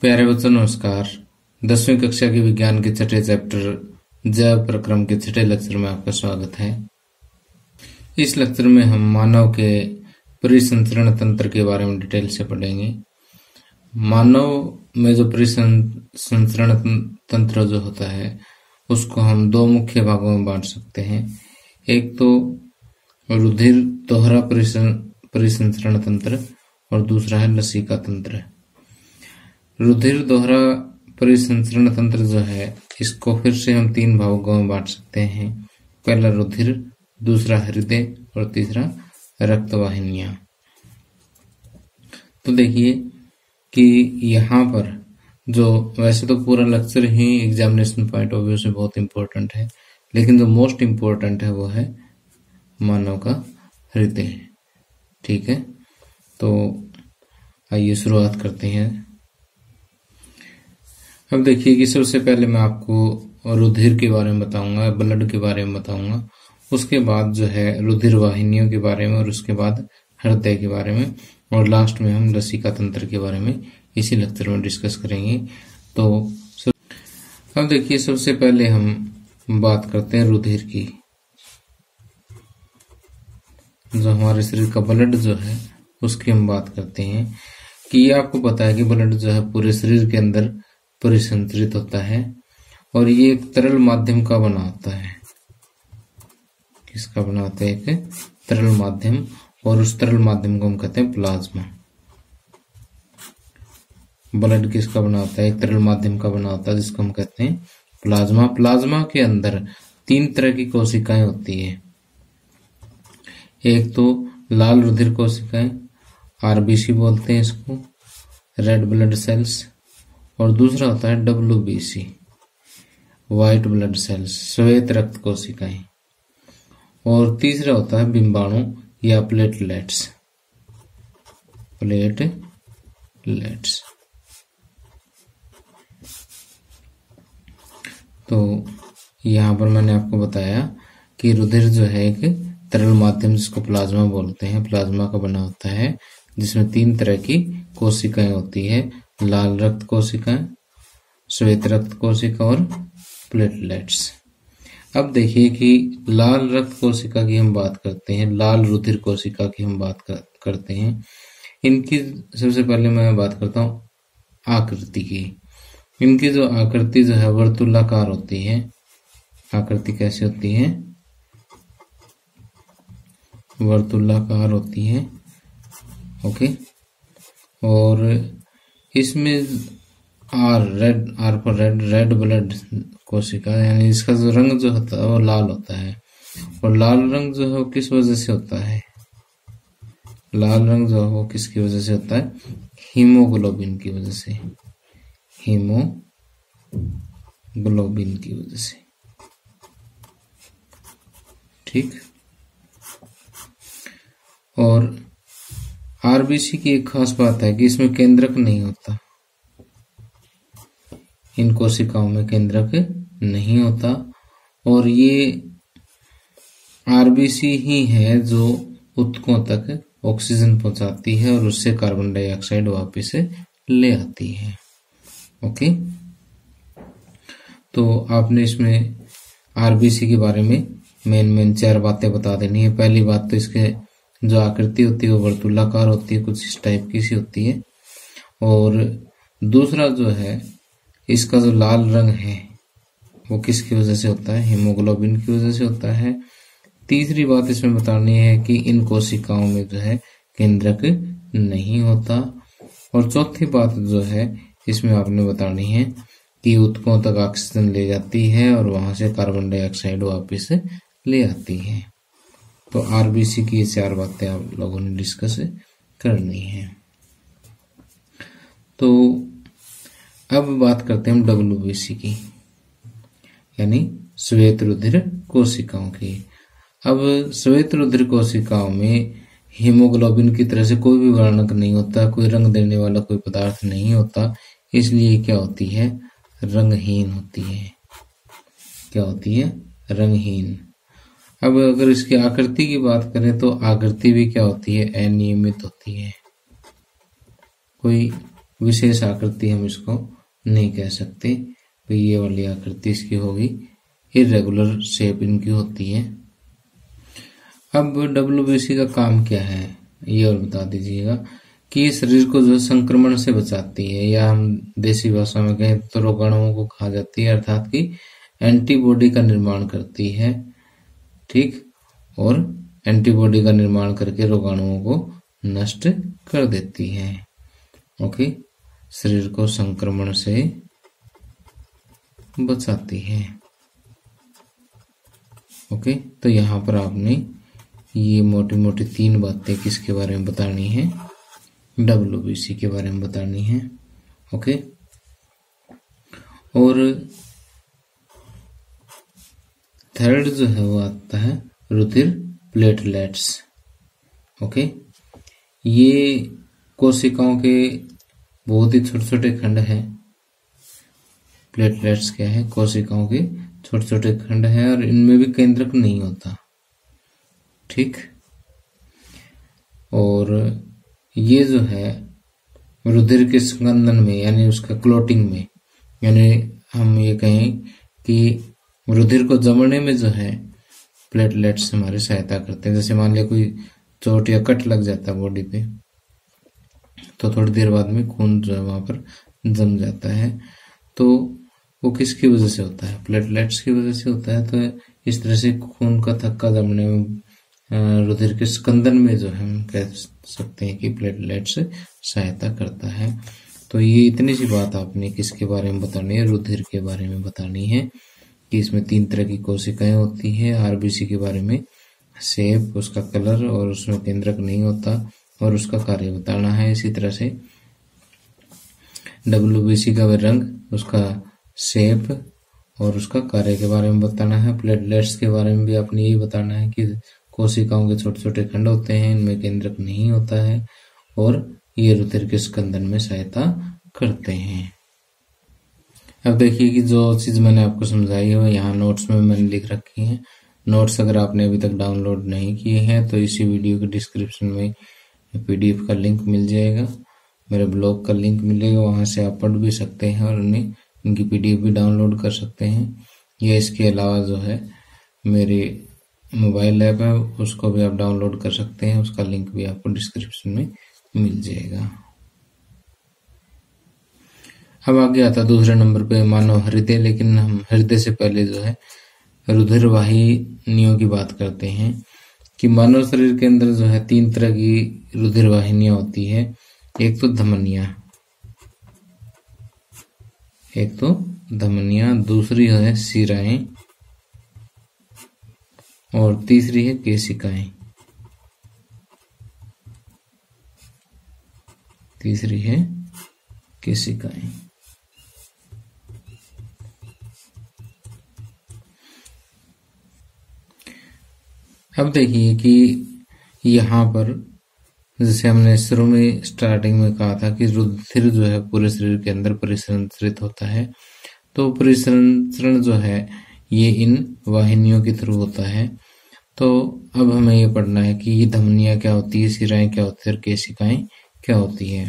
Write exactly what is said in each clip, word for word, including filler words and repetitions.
प्यारे बच्चों नमस्कार। दसवीं कक्षा के विज्ञान के छठे चैप्टर जैव प्रक्रम के छठे लेक्चर में आपका स्वागत है। इस लेक्चर में हम मानव के परिसंचरण तंत्र के बारे में डिटेल से पढ़ेंगे। मानव में जो परिसंचरण तंत्र जो होता है उसको हम दो मुख्य भागों में बांट सकते हैं। एक तो रुधिर दोहरा परिसंचरण तंत्र और दूसरा है लसिका तंत्र। रुधिर दोहरा परिसंचरण तंत्र जो है इसको फिर से हम तीन भागों में बांट सकते हैं। पहला रुधिर, दूसरा हृदय और तीसरा रक्त वाहिनियां। तो देखिए कि यहाँ पर जो वैसे तो पूरा लेक्चर ही एग्जामिनेशन पॉइंट ऑफ व्यू से बहुत इंपॉर्टेंट है, लेकिन जो मोस्ट इम्पोर्टेंट है वो है मानव का हृदय। ठीक है, तो आइए शुरुआत करते हैं। अब देखिए कि सबसे पहले मैं आपको रुधिर के बारे में बताऊंगा, ब्लड के बारे में बताऊंगा, उसके बाद जो है रुधिर वाहिनियों के बारे में और उसके बाद हृदय के बारे में और लास्ट में हम लसिका तंत्र के बारे में इसी लेक्चर में डिस्कस करेंगे। तो अब देखिए सबसे पहले हम बात करते हैं रुधिर की। जो हमारे शरीर का ब्लड जो है उसकी हम बात करते हैं कि ये आपको पता है कि ब्लड जो है पूरे शरीर के अंदर परिसंचरित होता है और ये एक तरल माध्यम का बना होता है। किसका बना होता है? एक तरल माध्यम, और उस तरल माध्यम को हम कहते हैं प्लाज्मा। ब्लड किसका बना होता है? एक तरल माध्यम का बना होता है जिसको हम कहते हैं प्लाज्मा। प्लाज्मा के अंदर तीन तरह की कोशिकाएं होती है। एक तो लाल रुधिर कोशिकाएं, आरबीसी बोलते हैं इसको, रेड ब्लड सेल्स, और दूसरा होता है डब्ल्यूबीसी, व्हाइट ब्लड सेल्स, श्वेत रक्त कोशिकाएं, और तीसरा होता है बिंबाणु या प्लेटलेट्स। प्लेटलेट्स तो यहाँ पर मैंने आपको बताया कि रुधिर जो है एक तरल माध्यम जिसको प्लाज्मा बोलते हैं, प्लाज्मा का बना होता है जिसमें तीन तरह की कोशिकाएं होती है, लाल रक्त कोशिकाएं, श्वेत रक्त कोशिका और प्लेटलेट्स। अब देखिए कि लाल रक्त कोशिका की हम बात करते हैं, लाल रुधिर कोशिका की हम बात कर, करते हैं। इनकी सबसे पहले मैं बात करता हूं आकृति की। इनकी जो आकृति जो है वर्तुलाकार होती है। आकृति कैसी होती है? वर्तुलाकार होती है। ओके, और इसमें आर रेड आर पर रेड रेड ब्लड कोशिका, यानी इसका जो रंग जो होता है वो लाल होता है। और लाल रंग जो है वो किस वजह से होता है? लाल रंग जो है वो किसकी वजह से होता है? हीमोग्लोबिन की वजह से। हीमोग्लोबिन की वजह से। ठीक। और आरबीसी की एक खास बात है कि इसमें केंद्रक नहीं होता। इन कोशिकाओं में केंद्रक नहीं होता, और ये आरबीसी ही है जो ऊतकों तक ऑक्सीजन पहुंचाती है और उससे कार्बन डाइऑक्साइड वापस ले आती है। ओके, तो आपने इसमें आरबीसी के बारे में मेन मेन चार बातें बता देनी है। पहली बात तो इसके जो आकृति होती है वो वर्तुलाकार होती है, कुछ इस टाइप की सी होती है। और दूसरा जो है इसका जो लाल रंग है वो किसकी वजह से होता है? हीमोग्लोबिन की वजह से होता है। तीसरी बात इसमें बतानी है कि इन कोशिकाओं में जो है केंद्रक नहीं होता। और चौथी बात जो है इसमें आपने बतानी है कि ऊतकों तक ऑक्सीजन ले जाती है और वहां से कार्बन डाइऑक्साइड वापस ले आती है। तो आरबीसी की ये चार बातें आप लोगों ने डिस्कस करनी है। तो अब बात करते हैं हम डब्ल्यूबीसी की, यानी श्वेत रुधिर कोशिकाओं की। अब श्वेत रुधिर कोशिकाओं में हीमोग्लोबिन की तरह से कोई भी वर्णक नहीं होता, कोई रंग देने वाला कोई पदार्थ नहीं होता, इसलिए क्या होती है? रंगहीन होती है। क्या होती है? रंगहीन। अब अगर इसकी आकृति की बात करें तो आकृति भी क्या होती है? अनियमित होती है। कोई विशेष आकृति हम इसको नहीं कह सकते। तो ये वाली आकृति इसकी होगी, इरेगुलर शेप इनकी होती है। अब डब्ल्यूबीसी का काम क्या है ये और बता दीजिएगा कि शरीर को जो संक्रमण से बचाती है, या हम देसी भाषा में कहें तो रोगाणुओं को खा जाती है, अर्थात कि एंटीबॉडी का निर्माण करती है। ठीक, और एंटीबॉडी का निर्माण करके रोगाणुओं को नष्ट कर देती है। ओके, शरीर को संक्रमण से बचाती है। ओके, तो यहाँ पर आपने ये मोटी मोटी तीन बातें किसके बारे में बतानी है, डब्ल्यूबीसी के बारे में बतानी है। ओके, और थर्ड जो है वो आता है रुधिर प्लेटलेट्स। ओके, ये कोशिकाओं के बहुत ही छोटे छोटे खंड हैं। प्लेटलेट्स क्या है, कोशिकाओं के छोटे छोटे खंड हैं और इनमें भी केंद्रक नहीं होता। ठीक, और ये जो है रुधिर के स्कंदन में, यानी उसका क्लोटिंग में, यानी हम ये कहें कि रुधिर को जमने में जो है प्लेटलेट्स हमारी सहायता करते हैं। जैसे मान लिया कोई चोट या कट लग जाता है बॉडी पे, तो थोड़ी देर बाद में खून जो है वहां पर जम जाता है। तो वो किसकी वजह से होता है, प्लेटलेट्स की वजह से होता है। तो इस तरह से खून का थक्का जमने में, रुधिर के स्कंदन में जो है हम कह सकते हैं कि प्लेटलेट्स सहायता करता है। तो ये इतनी सी बात आपने किसके बारे में बतानी है, रुधिर के बारे में बतानी है कि इसमें तीन तरह की कोशिकाएं होती है। आरबीसी के बारे में शेप, उसका कलर, और उसमें केंद्रक नहीं होता, और उसका कार्य बताना है। इसी तरह से डब्ल्यूबीसी का रंग, उसका शेप और उसका कार्य के बारे में बताना है। प्लेटलेट्स के बारे में भी आपने यही बताना है कि कोशिकाओं के छोटे छोटे खंड होते हैं, इनमें केंद्रक नहीं होता है, और ये रुधिर के स्कंदन में सहायता करते हैं। अब देखिए कि जो चीज मैंने आपको समझाई है वो यहाँ नोट्स में मैंने लिख रखी है। नोट्स अगर आपने अभी तक डाउनलोड नहीं किए हैं तो इसी वीडियो के डिस्क्रिप्शन में पीडीएफ का लिंक मिल जाएगा, मेरे ब्लॉग का लिंक मिलेगा, वहां से आप पढ़ भी सकते हैं और उन्हें इनकी पीडीएफ भी डाउनलोड कर सकते हैं। या इसके अलावा जो है मेरे मोबाइल ऐप है, उसको भी आप डाउनलोड कर सकते हैं, उसका लिंक भी आपको डिस्क्रिप्शन में मिल जाएगा। अब आगे आता दूसरे नंबर पे मानव हृदय, लेकिन हम हृदय से पहले जो है रुधिर वाहिनियों की बात करते हैं कि मानव शरीर के अंदर जो है तीन तरह की रुधिर वाहिनियां होती है। एक तो धमनियां, एक तो धमनियां, दूसरी है शिराएं, और तीसरी है केशिकाएं। तीसरी है केशिकाएं। अब देखिए कि यहाँ पर जैसे हमने शुरू में स्टार्टिंग में कहा था कि रुधिर जो है पूरे शरीर के अंदर परिसंचरित होता है। तो परिसंचरण जो है ये इन वाहिनियों के थ्रू होता है। तो अब हमें ये पढ़ना है कि ये धमनियां क्या होती है, शिराएं क्या होती है और केशिकाएं क्या होती है।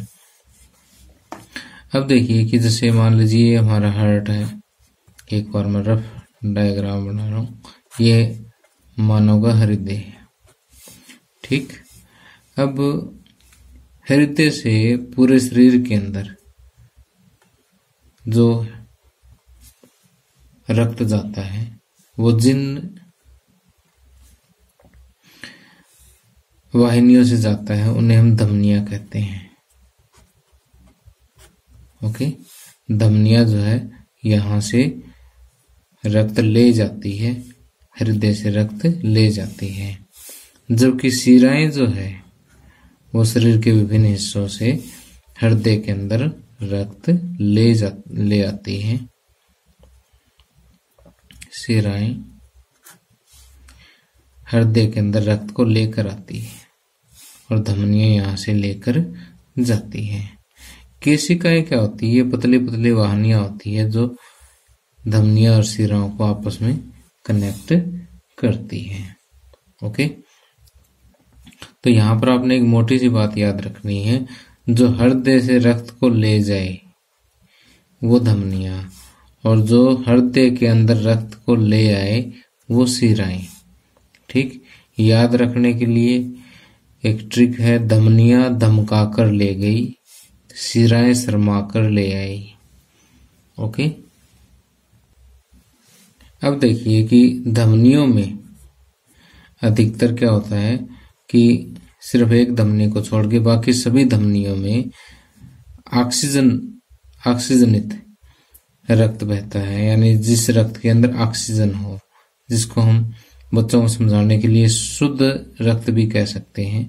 अब देखिए कि जैसे मान लीजिए हमारा हार्ट है, एक बार मैं रफ डायग्राम बना रहा हूँ, ये मानव का हृदय है। ठीक, अब हृदय से पूरे शरीर के अंदर जो रक्त जाता है वो जिन वाहिनियों से जाता है उन्हें हम धमनियां कहते हैं। ओके, धमनियां जो है यहां से रक्त ले जाती है, हृदय से रक्त ले जाती है, जबकि शिराएं जो है वो शरीर के विभिन्न हिस्सों से हृदय के अंदर रक्त ले जा ले आती हैं। शिराएं हृदय के अंदर रक्त को लेकर आती है और धमनियां यहां से लेकर जाती हैं। केशिकाएं क्या होती है, ये पतले पतले वाहिनियां होती है जो धमनियां और शिराओं को आपस में कनेक्ट करती हैं। ओके, तो यहाँ पर आपने एक मोटी सी बात याद रखनी है, जो हृदय से रक्त को ले जाए वो धमनियां, और जो हृदय के अंदर रक्त को ले आए वो शिराएं। ठीक, याद रखने के लिए एक ट्रिक है, धमनियां धमकाकर ले गई, शिराएं शर्माकर ले आई। ओके, अब देखिए कि धमनियों में अधिकतर क्या होता है कि सिर्फ एक धमनी को छोड़ के बाकी सभी धमनियों में ऑक्सीजन ऑक्सीजनित रक्त बहता है, यानी जिस रक्त के अंदर ऑक्सीजन हो, जिसको हम बच्चों को समझाने के लिए शुद्ध रक्त भी कह सकते हैं,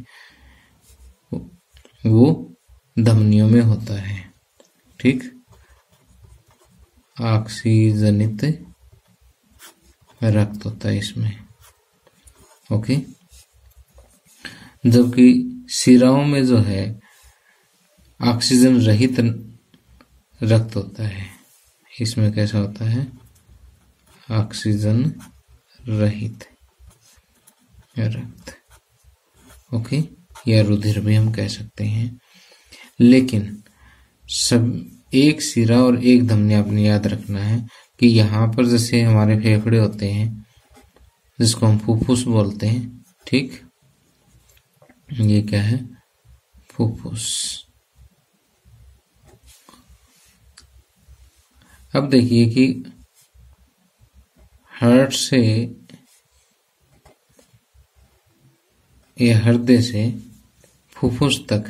वो धमनियों में होता है। ठीक, ऑक्सीजनित रक्त होता है इसमें। ओके, जबकि शिराओं में जो है ऑक्सीजन रहित रक्त होता है। इसमें कैसा होता है, ऑक्सीजन रहित रक्त। ओके, या रुधिर भी हम कह सकते हैं। लेकिन सब एक शिरा और एक धमनी आपने याद रखना है कि यहाँ पर जैसे हमारे फेफड़े होते हैं जिसको हम फुफ्फुस बोलते हैं। ठीक, ये क्या है, फुफ्फुस। अब देखिए कि हार्ट से या हृदय से फुफ्फुस तक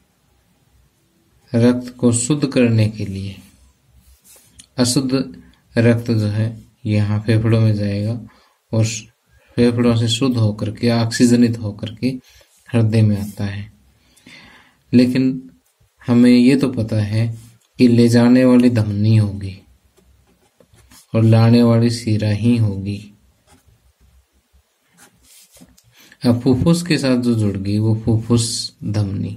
रक्त को शुद्ध करने के लिए अशुद्ध रक्त जो है यहाँ फेफड़ों में जाएगा और फेफड़ों से शुद्ध होकर के ऑक्सीजनित होकर के हृदय में आता है। लेकिन हमें ये तो पता है कि ले जाने वाली धमनी होगी और लाने वाली शिरा ही होगी। अब फुफ्फुस के साथ जो जुड़ गई वो फुफ्फुस धमनी,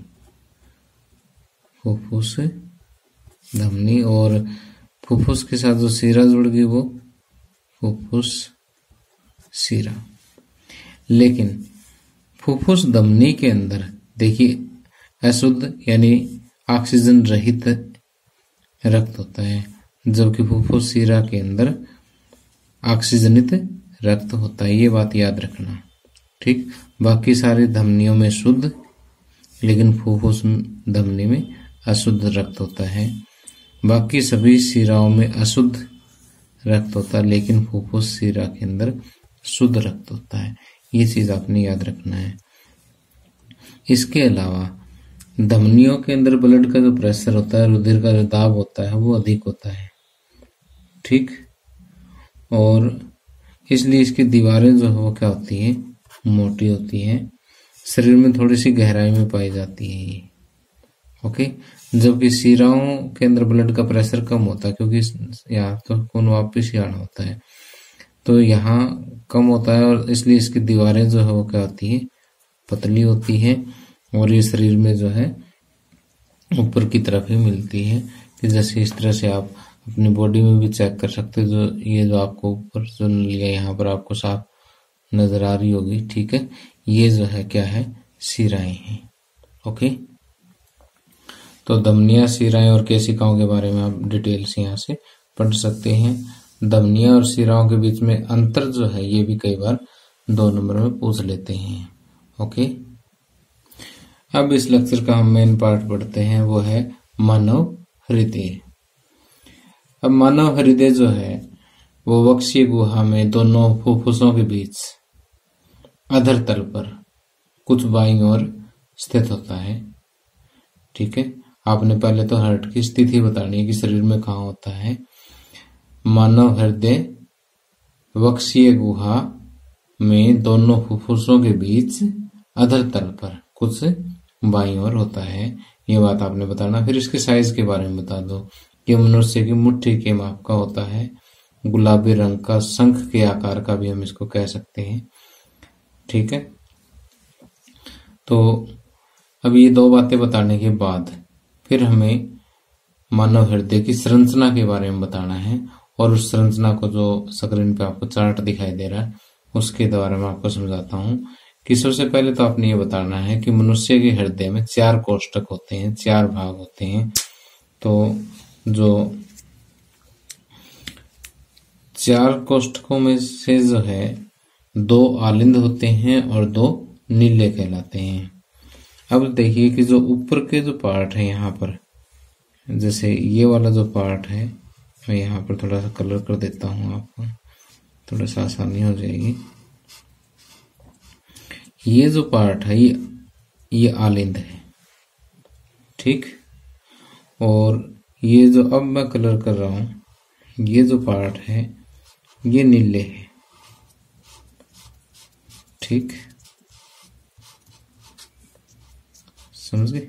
फुफ्फुस धमनी, और फुफ्फुस के साथ जो शिरा जुड़ गई वो फुफ्फुस शिरा। लेकिन फुफ्फुस धमनी के अंदर देखिए अशुद्ध यानी ऑक्सीजन रहित रक्त होता है, जबकि फुफ्फुस शिरा के अंदर ऑक्सीजनित रक्त होता है। ये बात याद रखना। ठीक, बाकी सारी धमनियों में शुद्ध, लेकिन फुफ्फुस धमनी में अशुद्ध रक्त होता है। बाकी सभी शिराओं में अशुद्ध रक्त होता है, लेकिन फुफ्फुस शिरा के अंदर शुद्ध रक्त होता है। ये चीज आपने याद रखना है। इसके अलावा धमनियों के अंदर ब्लड का जो प्रेशर होता है, रुधिर का जो दाब होता है वो अधिक होता है। ठीक, और इसलिए इसकी दीवारें जो है वो क्या होती है, मोटी होती है, शरीर में थोड़ी सी गहराई में पाई जाती है ये। ओके, जबकि शिराओं के अंदर ब्लड का प्रेशर कम होता है क्योंकि यहाँ तो खून वापिस ही आना होता है, तो यहाँ कम होता है और इसलिए इसकी दीवारें जो है वो क्या होती है, पतली होती है। और ये शरीर में जो है ऊपर की तरफ ही मिलती है, कि जैसे इस तरह से आप अपनी बॉडी में भी चेक कर सकते हो। जो ये जो आपको ऊपर जो नलियां यहाँ पर आपको साफ नजर आ रही होगी, ठीक है, ये जो है क्या है, शिराएं हैं। ओके, तो धमनियां, शिराएं और केशिकाओं के बारे में आप डिटेल से यहाँ से पढ़ सकते हैं। धमनियां और शिराओं के बीच में अंतर जो है ये भी कई बार दो नंबर में पूछ लेते हैं। ओके, अब इस लेक्चर का हम मेन पार्ट पढ़ते हैं, वो है मानव हृदय। अब मानव हृदय जो है वो वक्षीय गुहा में दोनों फुफ्फुसों के बीच अधर तल पर कुछ बाईं ओर स्थित होता है। ठीक है, आपने पहले तो हार्ट की स्थिति बतानी है कि शरीर में कहाँ होता है। मानव हृदय वक्षीय गुहा में दोनों फुफ्फुसों के बीच अधर तल पर कुछ बाईं ओर होता है। ये बात आपने बताना। फिर इसके साइज के बारे में बता दो कि मनुष्य की मुट्ठी के माप का होता है, गुलाबी रंग का, शंख के आकार का भी हम इसको कह सकते हैं। ठीक है, तो अब ये दो बातें बताने के बाद फिर हमें मानव हृदय की संरचना के बारे में बताना है, और उस संरचना को जो स्क्रीन पे आपको चार्ट दिखाई दे रहा है उसके द्वारा मैं आपको समझाता हूँ कि सबसे पहले तो आपने ये बताना है कि मनुष्य के हृदय में चार कोष्ठक होते हैं, चार भाग होते हैं। तो जो चार कोष्ठकों में से जो है दो आलिंद होते हैं और दो नीले कहलाते हैं। अब देखिए कि जो ऊपर के जो पार्ट है यहाँ पर, जैसे ये वाला जो पार्ट है, मैं यहाँ पर थोड़ा सा कलर कर देता हूँ, आपको थोड़ा सा आसानी हो जाएगी। ये जो पार्ट है ये ये आलिंद है, ठीक। और ये जो अब मैं कलर कर रहा हूँ, ये जो पार्ट है ये नीले है, ठीक, समझ गए।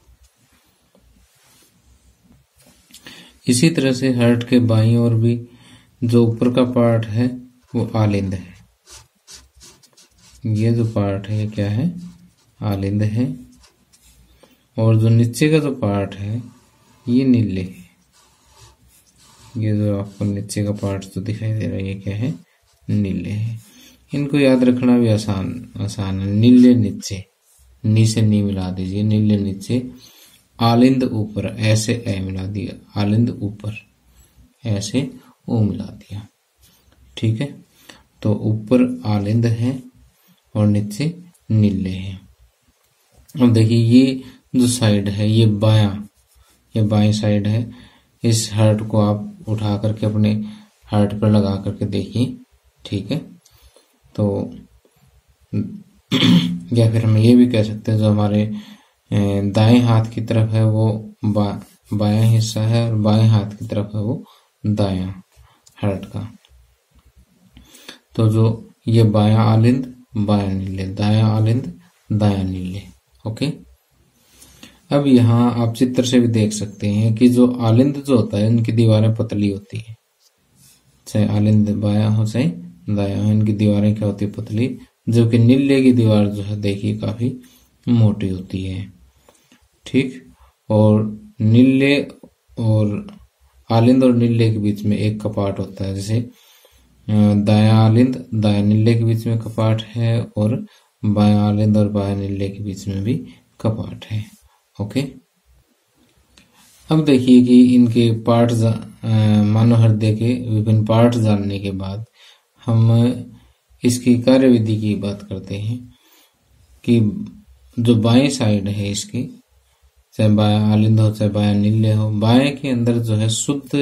इसी तरह से हार्ट के बाईं ओर भी जो ऊपर का पार्ट है वो आलिंद है। ये जो पार्ट है ये क्या है, आलिंद है। और जो नीचे का जो पार्ट है ये नीले है। ये जो आपको नीचे का पार्ट जो दिखाई दे रहा है ये क्या है, नीले है। इनको याद रखना भी आसान आसान है। नीले नीचे, नी से नी मिला दीजिए, नीले नीचे, आलिंद ऊपर, ऐसे ए मिला दिया, आलिंद ऊपर, ऐसे ओ मिला दिया, ठीक है। तो ऊपर आलिंद है और नीचे नीले है। अब देखिए ये जो साइड है ये बायां, ये बाएं साइड है। इस हार्ट को आप उठा करके अपने हार्ट पर लगा करके देखिए, ठीक है। तो या फिर हम ये भी कह सकते हैं जो हमारे दाएं हाथ की तरफ है वो बा, बायां हिस्सा है और बाएं हाथ की तरफ है वो दायां हार्ट का। तो जो ये बायां आलिंद बायां नीले, दायां आलिंद दायां नीले, ओके। अब यहाँ आप चित्र से भी देख सकते हैं कि जो आलिंद जो होता है इनकी दीवारें पतली होती है, चाहे आलिंद बायां हो चाहे दायां हो, इनकी दीवारें क्या होती है, पतली। जबकि नीले की दीवार जो है देखिए काफी मोटी होती है, ठीक। और नीले और आलिंद और नीले के बीच में एक कपाट होता है, जैसे दायां आलिंद दायां नीले के बीच में कपाट है और बायां आलिंद और बायां नीले के बीच में भी कपाट है, ओके। अब देखिए कि इनके पार्ट मानव हृदय के विभिन्न पार्ट जानने के बाद हम इसकी कार्यविधि की बात करते हैं कि जो बाएं साइड है इसकी, चाहे बायां आलिंद हो चाहे बायां नीले हो, बाएं के अंदर जो है शुद्ध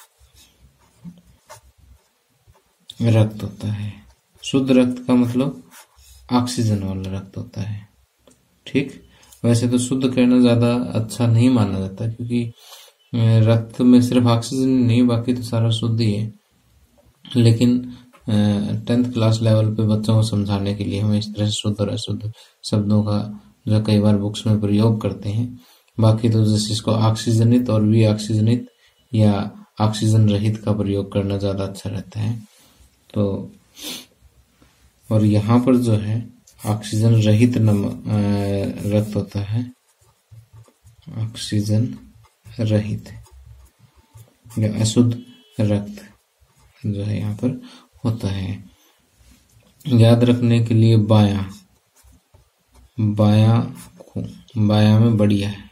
रक्त होता है। शुद्ध रक्त का मतलब ऑक्सीजन वाला रक्त होता है, ठीक। वैसे तो शुद्ध कहना ज्यादा अच्छा नहीं माना जाता, क्योंकि रक्त में सिर्फ ऑक्सीजन नहीं, बाकी तो सारा शुद्ध ही है। लेकिन टेंथ क्लास लेवल पे बच्चों को समझाने के लिए हम इस तरह से शुद्ध और अशुद्ध शब्दों का जो कई बार बुक्स में प्रयोग करते हैं। बाकी तो जैसे इसको ऑक्सीजनित और वी ऑक्सीजनित या ऑक्सीजन रहित का प्रयोग करना ज्यादा अच्छा रहता है। तो और यहाँ पर जो है ऑक्सीजन रहित रक्त होता है, ऑक्सीजन रहित या अशुद्ध रक्त जो है यहाँ पर होता है। याद रखने के लिए बायां बायां बायां में बढ़िया है,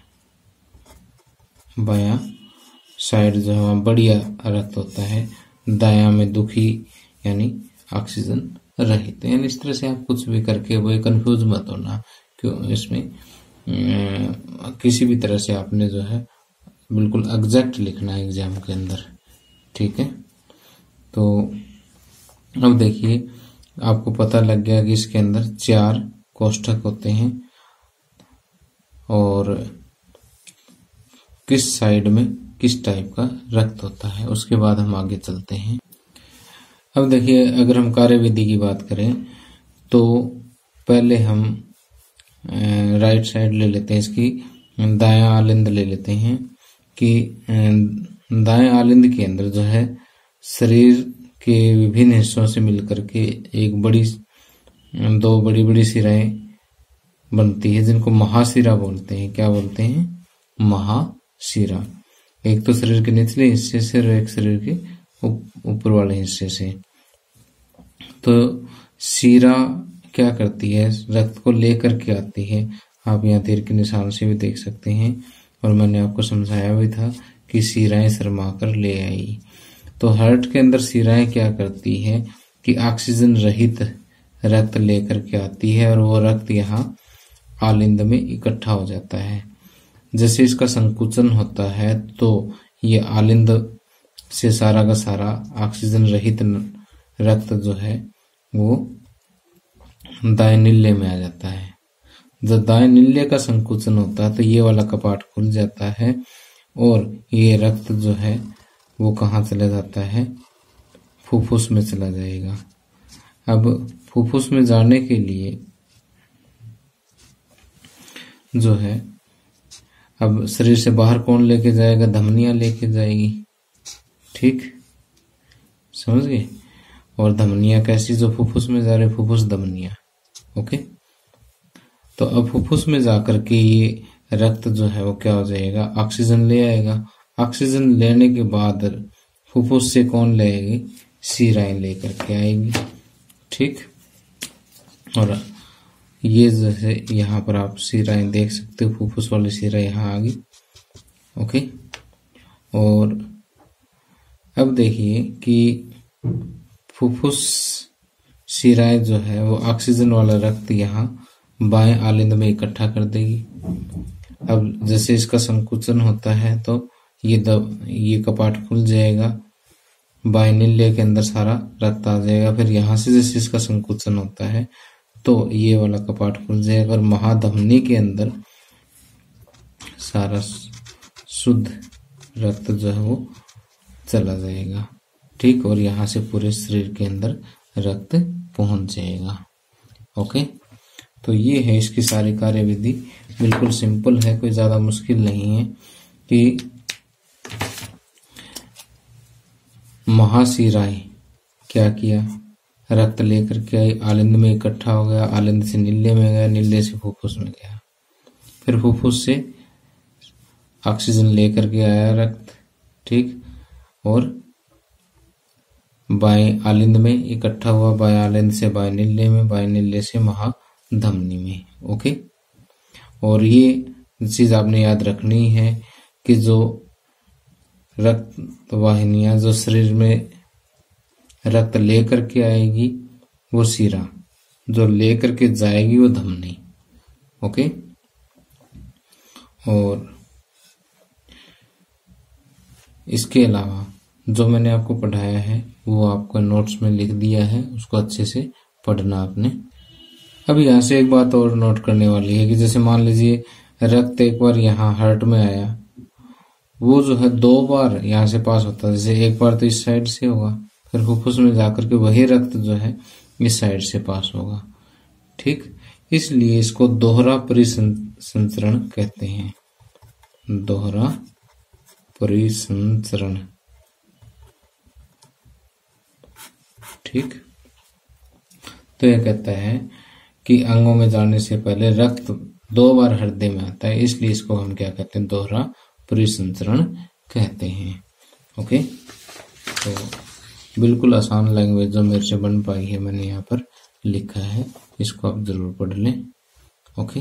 बायां साइड जो है बढ़िया रक्त होता है, दायां में दुखी यानी ऑक्सीजन रहित। यानी इस तरह से आप कुछ भी करके वो कंफ्यूज मत होना, क्यों इसमें आ, किसी भी तरह से आपने जो है बिल्कुल एग्जैक्ट लिखना है एग्जाम के अंदर, ठीक है। तो अब देखिए आपको पता लग गया कि इसके अंदर चार कोष्ठक होते हैं और किस साइड में किस टाइप का रक्त होता है। उसके बाद हम आगे चलते हैं। अब देखिए अगर हम कार्यविधि की बात करें तो पहले हम राइट साइड ले लेते हैं, इसकी दायां आलिंद ले लेते हैं कि दाएं आलिंद के अंदर जो है शरीर के विभिन्न हिस्सों से मिलकर के एक बड़ी दो बड़ी बड़ी सिराएं बनती है जिनको महाशिरा बोलते हैं। क्या बोलते हैं? महाशिरा। एक तो शरीर के निचले हिस्से से और एक शरीर के ऊपर वाले हिस्से से। तो शिरा क्या करती है, रक्त को लेकर के आती है। आप यहाँ तीर के निशान से भी देख सकते हैं, और मैंने आपको समझाया भी था कि शिराएं शर्मा कर ले आई। तो हार्ट के अंदर शिराएं क्या करती है कि ऑक्सीजन रहित रक्त लेकर के आती है, और वो रक्त यहाँ आलिंद में इकट्ठा हो जाता है। जैसे इसका संकुचन होता है तो ये आलिंद से सारा का सारा ऑक्सीजन रहित रक्त जो है वो दाएं नीले में आ जाता है। जब दाएं नीले का संकुचन होता है तो ये वाला कपाट खुल जाता है, और ये रक्त जो है वो कहाँ चला जाता है, फुफ्फुस में चला जाएगा। अब फुफ्फुस में जाने के लिए जो है, अब शरीर से बाहर कौन लेके जाएगा, धमनियां लेके जाएगी। ठीक, समझ गए। और धमनियां कैसी, जो फुफ्फुस में जा रहे, फुफ्फुस धमनियां। ओके, तो अब फुफ्फुस में जाकर के ये रक्त जो है वो क्या हो जाएगा, ऑक्सीजन ले आएगा। ऑक्सीजन लेने के बाद फुफ्फुस से कौन ले आएगी, शिराएं लेकर के आएगी। ठीक, और ये जैसे यहाँ पर आप शिराएं देख सकते हो, फुफ्फुस वाली शिरा यहाँ आ गई। ओके, और अब देखिए कि फुफ्फुस शिराएं जो है वो ऑक्सीजन वाला रक्त यहाँ बाएं आलिंद में इकट्ठा कर देगी। अब जैसे इसका संकुचन होता है तो ये दब ये कपाट खुल जाएगा, बाएं नीले के अंदर सारा रक्त आ जाएगा। फिर यहाँ से जैसे इसका संकुचन होता है तो ये वाला कपाट खुल जाएगा, और महाधमनी के अंदर सारा शुद्ध रक्त जो है वो चला जाएगा। ठीक, और यहाँ से पूरे शरीर के अंदर रक्त पहुंच जाएगा। ओके, तो ये है इसकी सारी कार्यविधि। बिल्कुल सिंपल है, कोई ज्यादा मुश्किल नहीं है। कि महाशिराएं क्या किया, रक्त लेकर के आई, आलिंद में इकट्ठा हो गया, आलिंद से नीले में गया, नीले से फुफ्फुस में गया, फिर फुफ्फुस से ऑक्सीजन लेकर के आया रक्त। ठीक, और बाएं आलिंद में इकट्ठा हुआ, बाएं आलिंद से बाएं नीले में, बाएं नीले से महाधमनी में। ओके, और ये चीज आपने याद रखनी है कि जो रक्त वाहिनियां जो शरीर में रक्त लेकर के आएगी वो शिरा, जो लेकर के जाएगी वो धमनी। ओके, और इसके अलावा जो मैंने आपको पढ़ाया है वो आपको नोट्स में लिख दिया है, उसको अच्छे से पढ़ना आपने। अब यहाँ से एक बात और नोट करने वाली है कि जैसे मान लीजिए रक्त एक बार यहाँ हार्ट में आया, वो जो है दो बार यहाँ से पास होता है। जैसे एक बार तो इस साइड से होगा, फिर फुफ्फुस में जाकर के वही रक्त जो है इस साइड से पास होगा। ठीक, इसलिए इसको दोहरा परिसंचरण कहते हैं, दोहरा परिसंचरण। ठीक, तो यह कहता है कि अंगों में जाने से पहले रक्त दो बार हृदय में आता है, इसलिए इसको हम क्या कहते हैं, दोहरा परिसंचरण कहते हैं। ओके, तो बिल्कुल आसान लैंग्वेज जो मेरे से बन पाई है मैंने यहाँ पर लिखा है, इसको आप जरूर पढ़ लें। ओके,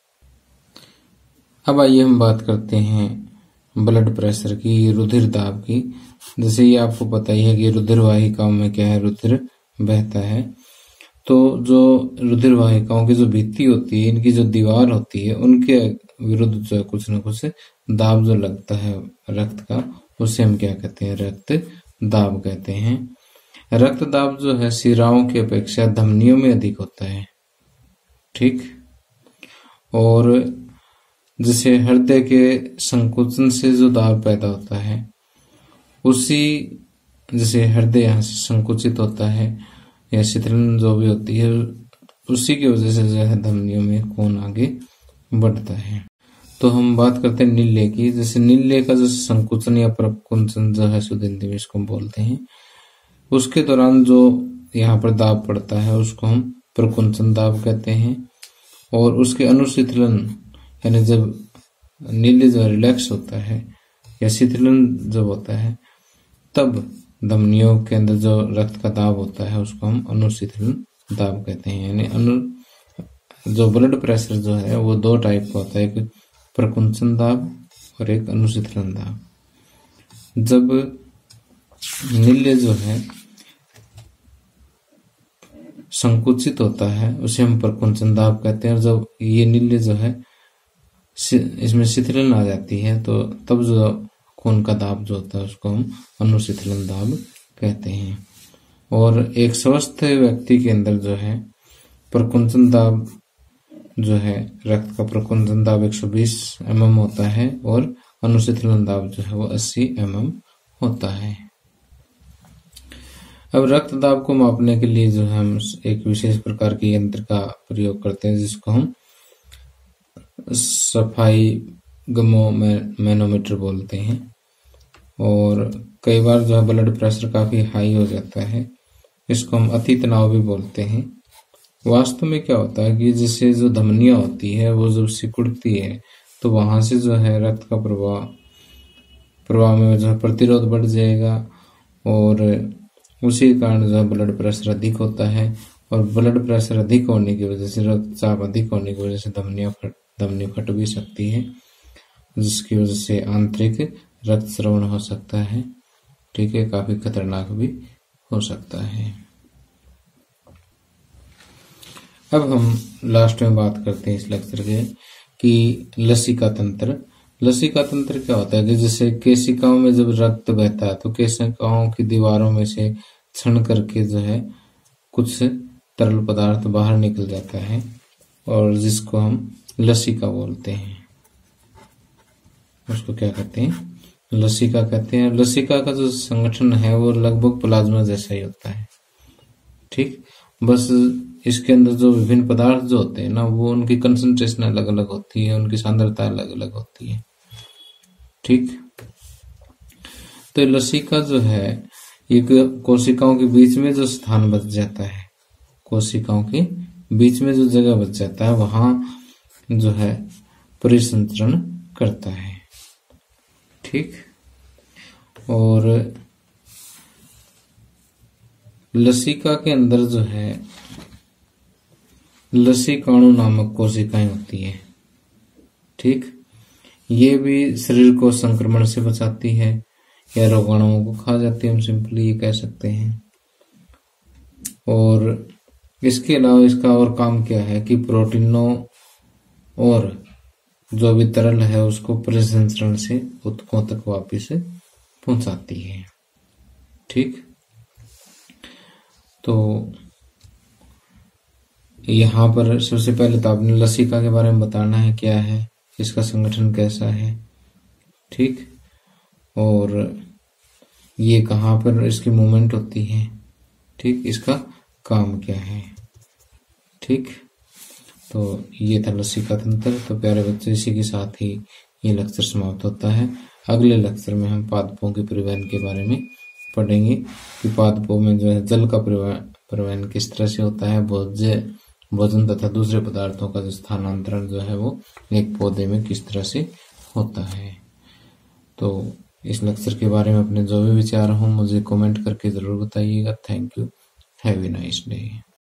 अब आइए हम बात करते हैं ब्लड प्रेशर की, रुधिर दाब की। जैसे ये आपको पता ही है कि रुधिर वाहिकाओं में क्या है, रुधिर बहता है। तो जो रुधिर वाहिकाओं की जो भित्ति होती है, इनकी जो दीवार होती है, उनके विरुद्ध जो है कुछ न कुछ दाब जो लगता है रक्त का, उसे हम क्या कहते हैं, रक्त दाब कहते हैं। रक्त दाब जो है शिराओं की अपेक्षा धमनियों में अधिक होता है। ठीक, और जैसे हृदय के संकुचन से जो दाब पैदा होता है, उसी जैसे हृदय यहाँ से संकुचित होता है या शिथिलन जो भी होती है, उसी की वजह से जो है धमनियों में खून आगे बढ़ता है। तो हम बात करते हैं नीले की। जैसे नीले का जो संकुचन या प्रकुंचन जो है शुद्ध हिंदी में इसको बोलते हैं, उसके दौरान जो यहाँ पर दाब पड़ता है उसको हम प्रकुंचन दाब कहते हैं। और उसके अनुशिथिलन यानी जब नीले जो रिलैक्स होता है या शिथिलन जब होता है, तब धमनियों के अंदर जो रक्त का दाब होता है उसको हम अनुशिथिलन दाब कहते हैं। यानी अनु जो ब्लड प्रेशर जो है वो दो टाइप का होता है, एक प्रकुंचन दाब और एक अनुशीतलन दाब। जब नीले जो है संकुचित होता है उसे हम प्रकुंचन दाब कहते हैं, और जब ये नीले जो है इसमें शिथिलन आ जाती है तो तब जो खून का दाब जो होता है उसको हम अनुशीतलन दाब कहते हैं। और एक स्वस्थ व्यक्ति के अंदर जो है प्रकुंचन दाब जो है, रक्त का प्रकुंचन दाब एक सौ बीस एम एम होता है और अनुशीतलन दाब जो है वो अस्सी एम एम होता है। अब रक्त दाब को मापने के लिए जो है हम एक विशेष प्रकार के यंत्र का प्रयोग करते हैं जिसको हम सफाई गमो मैनोमीटर बोलते हैं। और कई बार जो है ब्लड प्रेशर काफी हाई हो जाता है, इसको हम अति तनाव भी बोलते हैं। वास्तव में क्या होता है कि जिससे जो धमनियां होती है वो जब सिकुड़ती है तो वहां से जो है रक्त का प्रवाह प्रवाह में जो है प्रतिरोध बढ़ जाएगा और उसी कारण जो है ब्लड प्रेशर अधिक होता है। और ब्लड प्रेशर अधिक होने की वजह से, रक्तचाप अधिक होने की वजह से धमनियां फट धमनी फट भी सकती है, जिसकी वजह से आंतरिक रक्त स्रावन हो सकता है। ठीक है, काफी खतरनाक भी हो सकता है। अब हम लास्ट में बात करते हैं इस लेक्चर के कि लसिका तंत्र। लसिका तंत्र क्या होता है कि जैसे केशिकाओं में जब रक्त बहता है तो केशिकाओं की दीवारों में से क्षण करके जो है कुछ तरल पदार्थ बाहर निकल जाता है और जिसको हम लसिका बोलते हैं। उसको क्या कहते हैं? लसिका कहते हैं। लसिका का जो संगठन है वो लगभग प्लाज्मा जैसा ही होता है। ठीक, बस इसके अंदर जो विभिन्न पदार्थ जो होते हैं ना वो उनकी कंसंट्रेशन अलग अलग होती है, उनकी सांद्रता अलग अलग होती है। ठीक, तो लसिका जो है एक कोशिकाओं के बीच में जो स्थान बच जाता है, कोशिकाओं के बीच में जो जगह बच जाता है वहां जो है परिसंचरण करता है। ठीक, और लसिका के अंदर जो है लसिकाणु नामक कोशिकाएं होती है। ठीक, ये भी शरीर को संक्रमण से बचाती है या रोगाणुओं को खा जाती है, हम सिंपली ये कह सकते हैं। और इसके अलावा इसका और काम क्या है कि प्रोटीनों और जो भी तरल है उसको परिसंचरण से ऊतकों तक वापिस पहुंचाती है। ठीक, तो यहाँ पर सबसे पहले तो आपने लसिका के बारे में बताना है क्या है, इसका संगठन कैसा है। ठीक, और ये कहाँ पर इसकी मूवमेंट होती है। ठीक, इसका काम क्या है। ठीक, तो ये था लसिका तंत्र। तो प्यारे बच्चे, इसी के साथ ही ये लेक्चर समाप्त होता है। अगले लेक्चर में हम पादपों के परिवहन के बारे में पढ़ेंगे कि पादपों में जो है जल का परिवहन किस तरह से होता है, भोज्य भोजन तथा दूसरे पदार्थों का जो स्थानांतरण जो है वो एक पौधे में किस तरह से होता है। तो इस लेक्चर के बारे में अपने जो भी विचार हों मुझे कमेंट करके जरूर बताइएगा। Thank you, have a nice day.